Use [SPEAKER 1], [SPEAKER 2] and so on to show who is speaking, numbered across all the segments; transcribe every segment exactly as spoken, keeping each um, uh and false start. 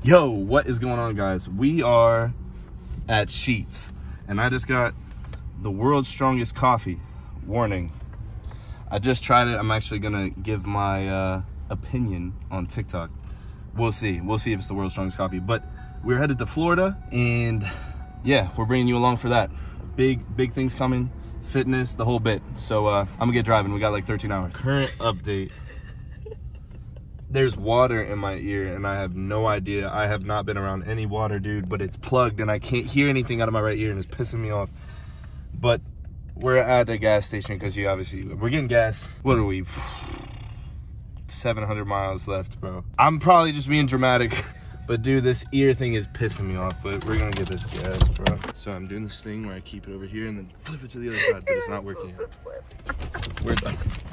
[SPEAKER 1] Yo, what is going on, guys? We are at Sheetz, and I just got the world's strongest coffee. Warning, I just tried it. I'm actually gonna give my uh, opinion on TikTok. We'll see. We'll see if it's the world's strongest coffee. But we're headed to Florida, and yeah, we're bringing you along for that. Big, big things coming. Fitness, the whole bit. So uh, I'm gonna get driving. We got like thirteen hours. Current update. There's water in my ear, and I have no idea. I have not been around any water, dude, but it's plugged, and I can't hear anything out of my right ear, and it's pissing me off. But we're at a gas station because you obviously, we're getting gas. What are we? seven hundred miles left, bro. I'm probably just being dramatic, but dude, this ear thing is pissing me off, but we're gonna get this gas, bro. So I'm doing this thing where I keep it over here and then flip it to the other side, but it's not working. We're done.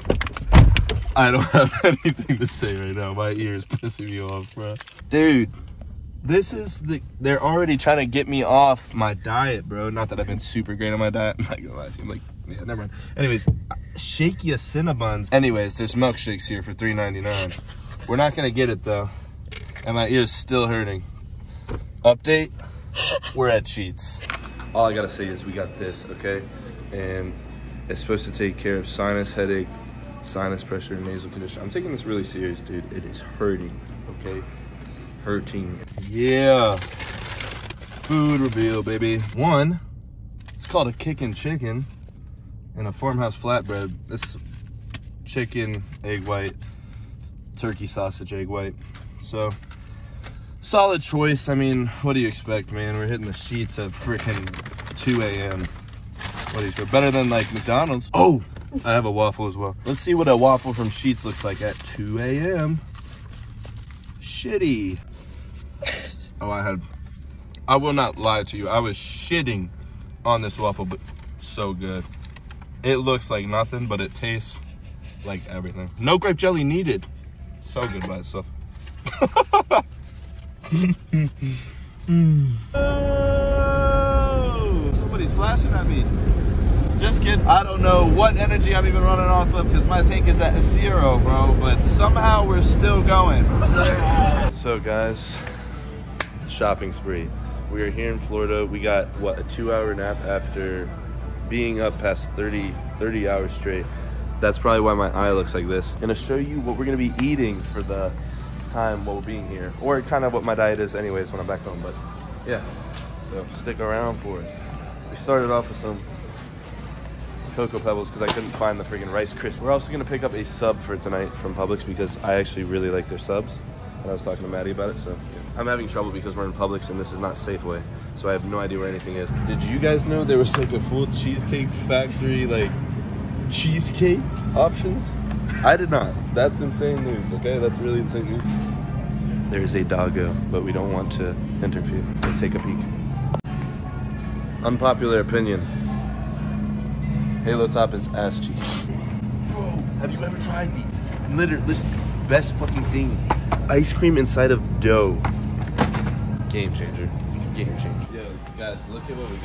[SPEAKER 1] I don't have anything to say right now. My ear is pissing me off, bro. Dude, this is the, they're already trying to get me off my diet, bro. Not that I've been super great on my diet. I'm not gonna lie to you. I'm like, yeah, never mind. Anyways, shaky Cinnabons. Anyways, there's milkshakes here for three ninety-nine. We're not gonna get it though. And my ear's still hurting. Update, we're at Sheetz. All I gotta say is we got this, okay? And it's supposed to take care of sinus headache, sinus pressure, nasal condition. I'm taking this really serious, dude. It is hurting, okay? Hurting. Yeah. Food reveal, baby. One, it's called a kickin' chicken and a farmhouse flatbread. This chicken, egg white, turkey sausage, egg white. So, solid choice. I mean, what do you expect, man? We're hitting the Sheetz at freaking two A M What do you expect? Better than like McDonald's. Oh! I have a waffle as well. Let's see what a waffle from Sheetz looks like at two A M Shitty. Oh, I had, I will not lie to you. I was shitting on this waffle, but so good. It looks like nothing, but it tastes like everything. No grape jelly needed. So good by itself. Oh, somebody's flashing at me. Just kidding. I don't know what energy I'm even running off of because my tank is at zero, bro. But somehow we're still going. So, guys, shopping spree. We are here in Florida. We got, what, a two-hour nap after being up past thirty, thirty hours straight. That's probably why my eye looks like this. I'm gonna show you what we're gonna be eating for the time while we're being here, or kind of what my diet is anyways when I'm back home. But yeah, so stick around for it. We started off with some Cocoa Pebbles because I couldn't find the freaking Rice Crisp. We're also gonna pick up a sub for tonight from Publix because I actually really like their subs, and I was talking to Maddie about it. So yeah. I'm having trouble because we're in Publix and this is not Safeway, so I have no idea where anything is. Did you guys know there was like a full Cheesecake Factory like cheesecake options? I did not. That's insane news. Okay, that's really insane news. There's a doggo, but we don't want to interfere. We'll take a peek. Unpopular opinion. Halo Top is ass cheeks. Bro, have you ever tried these? Literally, listen, best fucking thing. Ice cream inside of dough. Game changer. Game changer. Yo, guys, look at what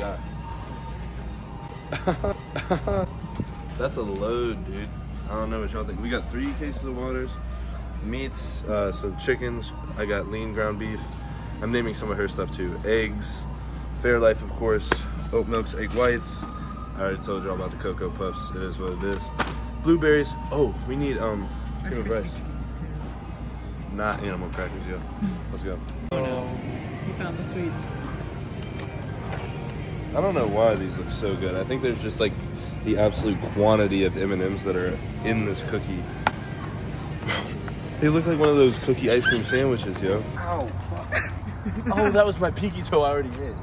[SPEAKER 1] we got. That's a load, dude. I don't know what y'all think. We got three cases of waters, meats, uh, so chickens. I got lean ground beef. I'm naming some of her stuff too. Eggs, Fairlife, of course, oat milks, egg whites. I already told y'all about the Cocoa Puffs. It is what it is. Blueberries. Oh, we need um cream of rice. Not animal crackers, yo. Let's go.
[SPEAKER 2] Oh no, you found the sweets.
[SPEAKER 1] I don't know why these look so good. I think there's just like the absolute quantity of M and M's that are in this cookie. They look like one of those cookie ice cream sandwiches, yo. Ow, fuck. Oh, that was my pinky toe I already hit.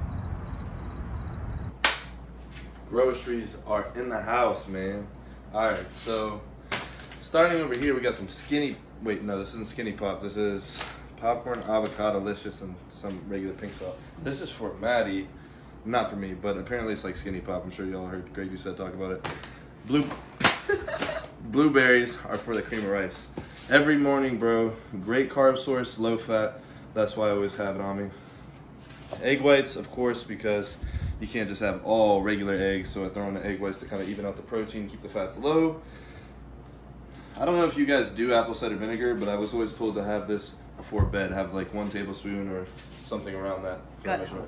[SPEAKER 1] Groceries are in the house, man. All right, so starting over here, we got some skinny, wait, no, this isn't Skinny Pop. This is popcorn, avocado, delicious, and some regular pink salt. This is for Maddie. Not for me, but apparently it's like Skinny Pop. I'm sure y'all heard Greg Doucette talk about it. Blue Blueberries are for the cream of rice. Every morning, bro. Great carb source, low fat. That's why I always have it on me. Egg whites, of course, because you can't just have all regular eggs, so I throw in the egg whites to kind of even out the protein, keep the fats low. I don't know if you guys do apple cider vinegar, but I was always told to have this before bed. Have like one tablespoon or something around that.
[SPEAKER 2] Gut health.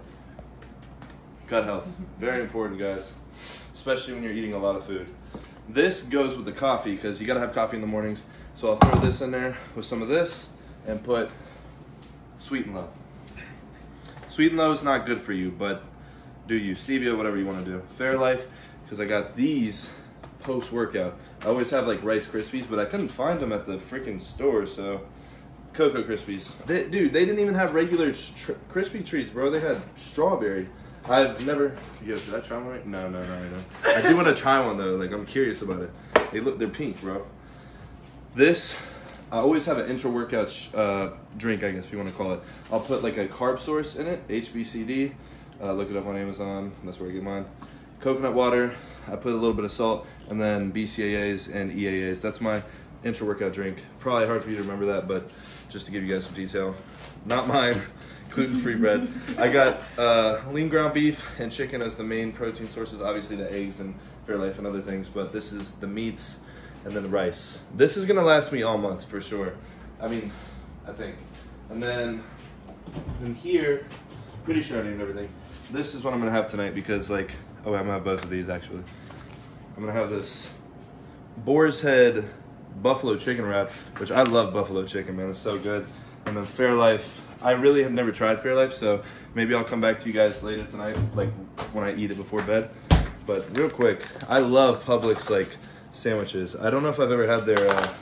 [SPEAKER 1] Gut health. Very important, guys. Especially when you're eating a lot of food. This goes with the coffee because you gotta have coffee in the mornings. So I'll throw this in there with some of this and put Sweet and Low. Sweet and Low is not good for you, but do you. Stevia, whatever you want to do. Fairlife, because I got these post-workout. I always have like Rice Krispies, but I couldn't find them at the freaking store, so Cocoa Krispies. They, dude, they didn't even have regular tr crispy treats, bro. They had strawberry. I've never. Yo, should I try one? Right? No, no, no, no. I do want to try one though. Like I'm curious about it. They look. They're pink, bro. This. I always have an intra-workout sh uh, drink, I guess if you want to call it. I'll put like a carb source in it, H B C D. Uh, look it up on Amazon. That's where I get mine. Coconut water. I put a little bit of salt, and then B C A As and E A As. That's my intra-workout drink. Probably hard for you to remember that, but just to give you guys some detail. Not mine. Gluten-free bread. I got uh, lean ground beef and chicken as the main protein sources. Obviously the eggs and Fairlife and other things, but this is the meats and then the rice. This is gonna last me all month for sure. I mean, I think. And then in here, pretty sure I named everything. This is what I'm gonna have tonight because like, oh, I'm gonna have both of these actually. I'm gonna have this Boar's Head buffalo chicken wrap, which I love buffalo chicken, man. It's so good. And then Fairlife. I really have never tried Fairlife, so maybe I'll come back to you guys later tonight, like when I eat it before bed. But real quick, I love Publix like sandwiches. I don't know if I've ever had their uh,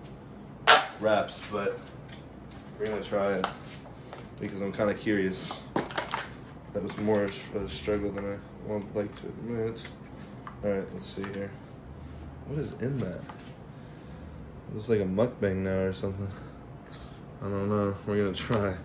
[SPEAKER 1] wraps, but we're gonna try it because I'm kind of curious. That was more a struggle than I would like to admit. All right, let's see here. What is in that? It's like a mukbang now or something. I don't know. We're gonna try.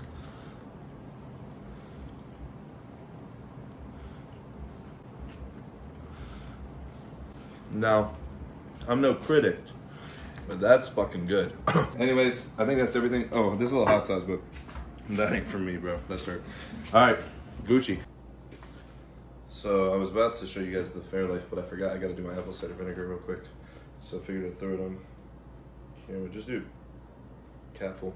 [SPEAKER 1] Now, I'm no critic, but that's fucking good. Anyways, I think that's everything. Oh, there's a little hot sauce, but that ain't for me, bro. That's right. All right, Gucci. So I was about to show you guys the Fairlife, but I forgot I gotta do my apple cider vinegar real quick. So I figured I'd throw it on camera. Just do capful.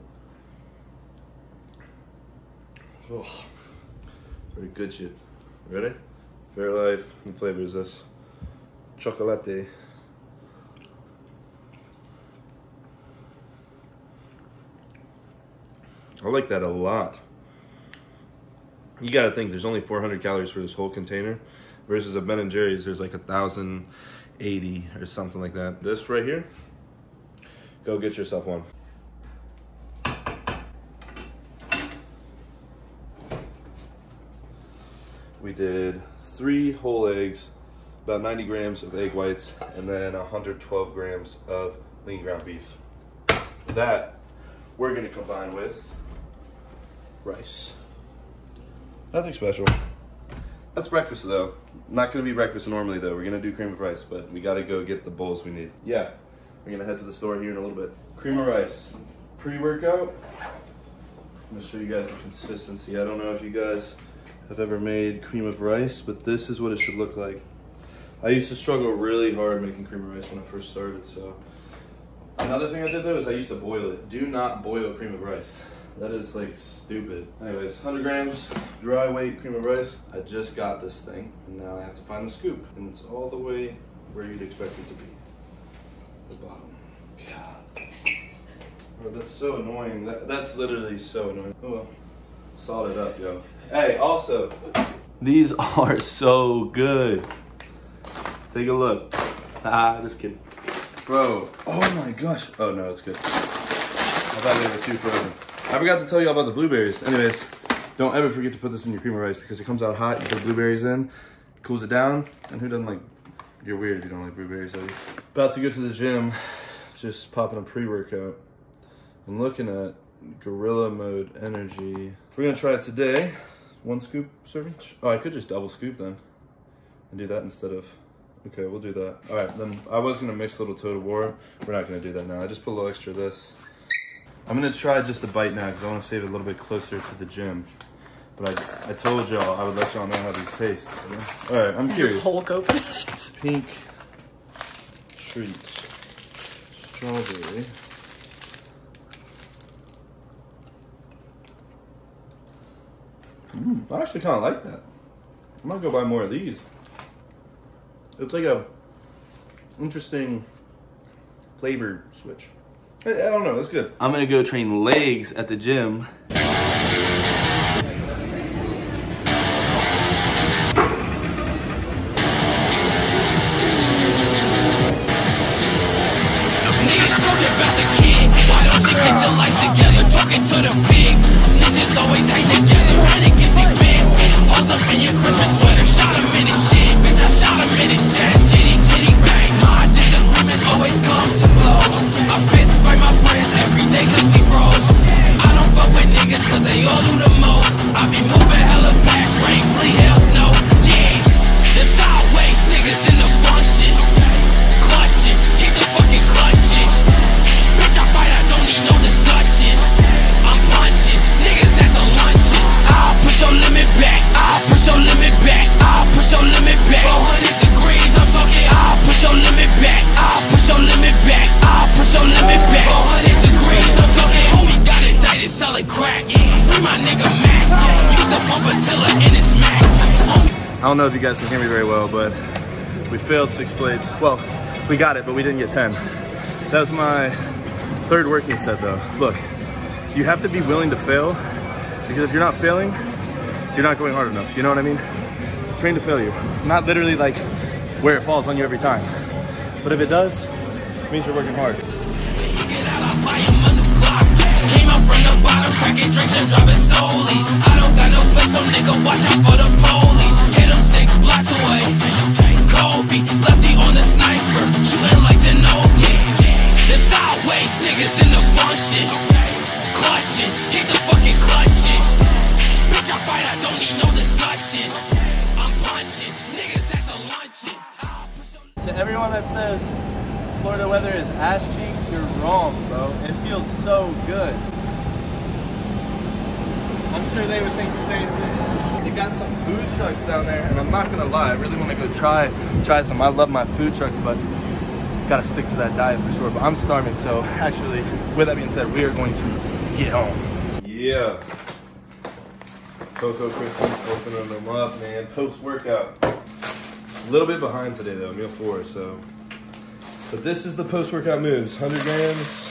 [SPEAKER 1] Oh, very good shit. Ready? Fairlife. What flavor is this? Chocolate. I like that a lot. You gotta think there's only four hundred calories for this whole container versus a Ben and Jerry's there's like a thousand eighty or something like that. This right here, go get yourself one. We did three whole eggs, about ninety grams of egg whites, and then one hundred twelve grams of lean ground beef. That we're gonna combine with rice. Nothing special. That's breakfast though. Not gonna be breakfast normally though. We're gonna do cream of rice, but we gotta go get the bowls we need. Yeah, we're gonna head to the store here in a little bit. Cream of rice, pre-workout. I'm gonna show you guys the consistency. I don't know if you guys have ever made cream of rice, but this is what it should look like. I used to struggle really hard making cream of rice when I first started, so. Another thing I did though is I used to boil it. Do not boil cream of rice. That is like stupid. Anyways, one hundred grams dry weight cream of rice. I just got this thing, and now I have to find the scoop, and it's all the way where you'd expect it to be. The bottom. God. Oh, that's so annoying. That, that's literally so annoying. Oh well. Salt it up, yo. Hey, also, these are so good. Take a look. Ah, just kidding. Bro, oh my gosh. Oh no, it's good. I thought they were too frozen. I forgot to tell you all about the blueberries. Anyways, don't ever forget to put this in your cream of rice because it comes out hot. You put blueberries in, cools it down, and who doesn't like, you're weird if you don't like blueberries, at least. About to go to the gym, just popping a pre-workout. I'm looking at Gorilla Mode Energy. We're gonna try it today. One scoop serving. Oh, I could just double scoop then and do that instead of, okay, we'll do that. All right, then I was gonna mix a little Total War. We're not gonna do that now. I just put a little extra of this. I'm gonna try just a bite now because I wanna save it a little bit closer to the gym. But I, I told y'all I would let y'all know how these taste. All right, I'm curious.
[SPEAKER 2] Just Hulk open it.
[SPEAKER 1] Pink treat, strawberry. Mm, I actually kind of like that. I might go buy more of these. It's like a interesting flavor switch. I, I don't know, that's good.
[SPEAKER 3] I'm gonna go train legs at the gym.
[SPEAKER 4] Talking about the kid, why don't you get your life together? Talking to the pigs, snitches always hang together. Running gets me pissed. Hoes up in your Christmas sweater, shot him in his shit, bitch. I shot him in his chest. Chitty chitty bang. My disagreements always come to blows. I fist fight my friends every day cause we bros. I don't fuck with niggas cause they all do the most. I be moving hella past rain, sleet, hell, snow. Yeah, the sideways niggas in the function. Clutching, kick the fucking clutching. Bitch, I fight, I don't need no discussion. I'm punching, niggas at the luncheon. I'll push your limit back, I'll push your limit back, I'll push your limit back. four hundred degrees, I'm talking, I'll push your limit back, I'll push your limit back, I'll push your limit back. four hundred degrees, I'm talking, homie got indicted, selling crack. Free my nigga Max, use a bumper tiller in its max.
[SPEAKER 1] I don't know if you guys can hear me very well, but we failed six plates. Well, we got it, but we didn't get ten. That was my third working set though. Look, you have to be willing to fail, because if you're not failing, you're not going hard enough, you know what I mean? Train to failure. Not literally like where it falls on you every time. But if it does, it means you're working hard.
[SPEAKER 4] Came out from the bottom, cracking drinks and driving stolies. I don't got no place, so nigga, watch out for the police. Hit him six blocks away. Kobe, lefty on the sniper, shooting like Ginobili. The sideways niggas in the function. Clutching, kick the fucking clutching. Bitch, I fight, I don't need no discussion. I'm punching, niggas at the luncheon.
[SPEAKER 3] To everyone that says Florida weather is ass cheeks, you're wrong, bro. It feels so good. I'm sure they would think the same thing. They got some food trucks down there, and I'm not gonna lie, I really want to go try try some. I love my food trucks, but gotta stick to that diet for sure. But I'm starving, so actually, with that being said, we are going to get home.
[SPEAKER 1] Yeah. Cocoa Krispies, opening them up, man. Post-workout. A little bit behind today though, meal four, so. But this is the post-workout moves. one hundred grams,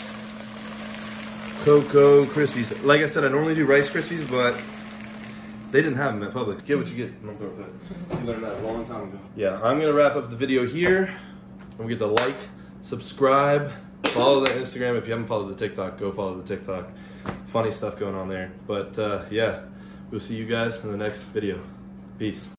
[SPEAKER 1] Cocoa Krispies. Like I said, I normally do Rice Krispies, but they didn't have them at Publix. Get what you get. Don't throw a fit. You learned that a long time ago. Yeah, I'm gonna wrap up the video here. Don't forget to like, subscribe, follow the Instagram. If you haven't followed the TikTok, go follow the TikTok. Funny stuff going on there. But uh, yeah, we'll see you guys in the next video. Peace.